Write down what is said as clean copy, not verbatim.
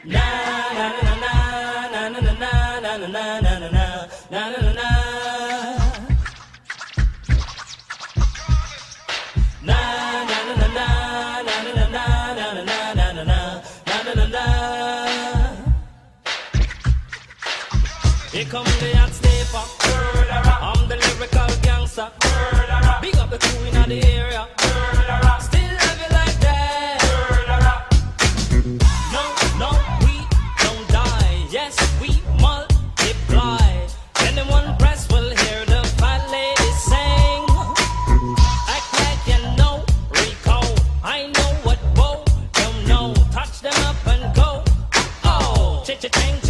Na na na na na na na na na na na na na na na. Na na na na na na na na na na na na na na na. Here come the hot stepper. I'm the lyrical gangster. Big up the crew in the area. Still love you like that. No, no, we don't die. Yes, we multiply. Anyone press will hear the fat lady sing. Act like you know Rico. I know what Bo don't know. Touch them up and go. Oh, cha-cha-ching.